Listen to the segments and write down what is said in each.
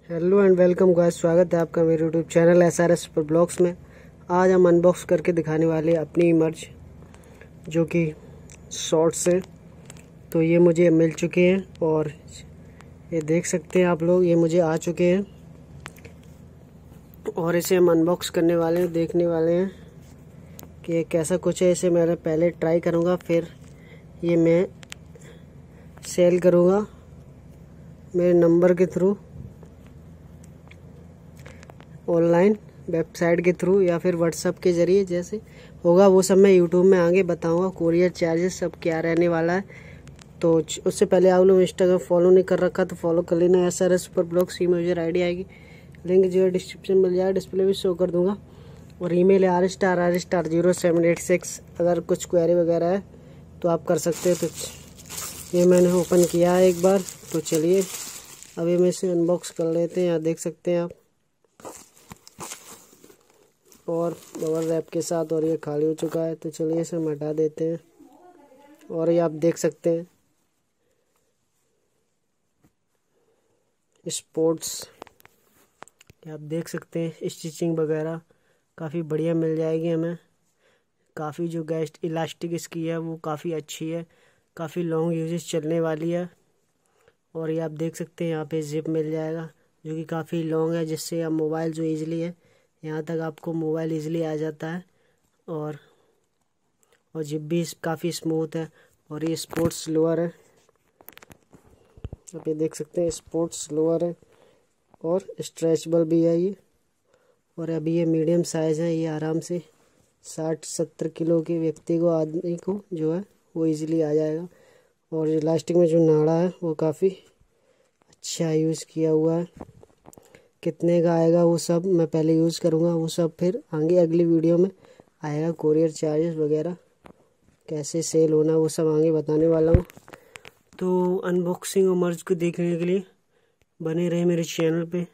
Hello and welcome guys, स्वागत है आपका मेरे YouTube channel SRS super blogs में। आज हम अनबॉक्स करके दिखाने वाले हैं अपनी इमर्ज जो कि शॉर्ट्स है। तो ये मुझे मिल चुके हैं और ये देख सकते हैं आप लोग, ये मुझे आ चुके हैं और इसे हम अनबॉक्स करने वाले हैं, देखने वाले हैं कि ये कैसा कुछ है। इसे मैं पहले ट्राई करूँगा, फिर ये मैं सेल करूँगा मेरे नंबर के थ्रू, ऑनलाइन वेबसाइट के थ्रू या फिर व्हाट्सएप के ज़रिए। जैसे होगा वो सब मैं यूट्यूब में आगे बताऊंगा, कोरियर चार्जेस सब क्या रहने वाला है। तो उससे पहले आप लोग इंस्टाग्राम फॉलो नहीं कर रखा तो फॉलो कर लेना, SRS सुपर ब्लॉग्स की मुझे आईडी आएगी, लिंक जो है डिस्क्रिप्शन मिल जाएगा, डिस्प्ले भी शो कर दूंगा। और ईमेल है r*r*0786। अगर कुछ क्वेरी वगैरह है तो आप कर सकते हो। तो ये मैंने ओपन किया है एक बार, तो चलिए अभी मैं इसे अनबॉक्स कर लेते हैं। यहाँ देख सकते हैं आप, और बबल रैप के साथ, और ये खाली हो चुका है। तो चलिए इसे हम हटा देते हैं। और ये आप देख सकते हैं स्पोर्ट्स, आप देख सकते हैं स्टिचिंग वगैरह काफ़ी बढ़िया मिल जाएगी हमें। काफ़ी जो गैस्ट इलास्टिक इसकी है वो काफ़ी अच्छी है, काफ़ी लॉन्ग यूजेस चलने वाली है। और ये आप देख सकते हैं यहाँ पे जिप मिल जाएगा जो कि काफ़ी लॉन्ग है, जिससे आप मोबाइल जो ईजिली है यहाँ तक आपको मोबाइल ईजिली आ जाता है। और जिप भी काफ़ी स्मूथ है। और ये स्पोर्ट्स लोअर है, आप ये देख सकते हैं स्पोर्ट्स लोअर है और स्ट्रेचबल भी है ये। और अभी ये मीडियम साइज़ है, ये आराम से 60-70 किलो के व्यक्ति को, आदमी को जो है वो इजीली आ जाएगा। और इलास्टिक में जो नाड़ा है वो काफ़ी अच्छा यूज़ किया हुआ है। कितने का आएगा वो सब मैं पहले यूज़ करूँगा, वो सब फिर आगे अगली वीडियो में आएगा। कोरियर चार्जेस वगैरह कैसे सेल होना वो सब आगे बताने वाला हूँ। तो अनबॉक्सिंग और मर्ज को देखने के लिए बने रहे मेरे चैनल पे।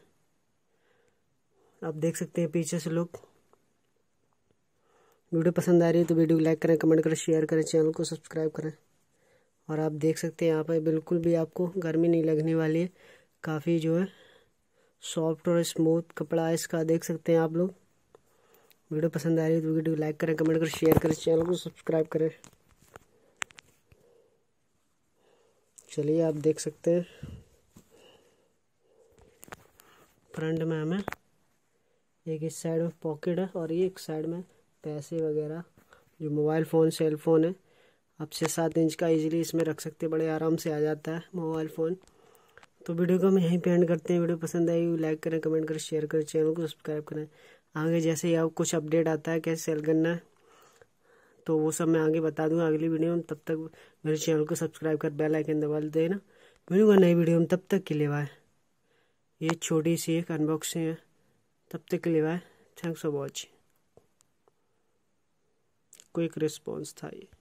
आप देख सकते हैं पीछे से लोग। वीडियो पसंद आ रही है तो वीडियो को लाइक करें, कमेंट करें, शेयर करें, चैनल को सब्सक्राइब करें। और आप देख सकते हैं यहाँ पर बिल्कुल भी आपको गर्मी नहीं लगने वाली है, काफ़ी जो है सॉफ्ट और स्मूथ कपड़ा है इसका, देख सकते हैं आप लोग। वीडियो पसंद आ रही है तो वीडियो को लाइक करें, कमेंट करें, शेयर करें, चैनल को सब्सक्राइब करें। चलिए आप देख सकते हैं फ्रंट में हमें एक इस साइड में पॉकेट है और ये एक साइड में पैसे वगैरह, जो मोबाइल फ़ोन सेल फ़ोन है आप 6-7 इंच का इजीली इसमें रख सकते हैं, बड़े आराम से आ जाता है मोबाइल फ़ोन। तो वीडियो को हम यहीं पे एंड करते हैं। वीडियो पसंद आई लाइक करें, कमेंट करें, शेयर करें, चैनल को सब्सक्राइब करें। आगे जैसे ही आप कुछ अपडेट आता है कैसे सेल करना है तो वो सब मैं आगे बता दूंगा अगली वीडियो में। तब तक मेरे चैनल को सब्सक्राइब कर बेल आइकन दबा देना। मिलूंगा नई वीडियो में, तब तक के लिए बाय। ये छोटी सी एक अनबॉक्सिंग है, तब तक के लिए bye. Thanks for watching. Quick response था ये।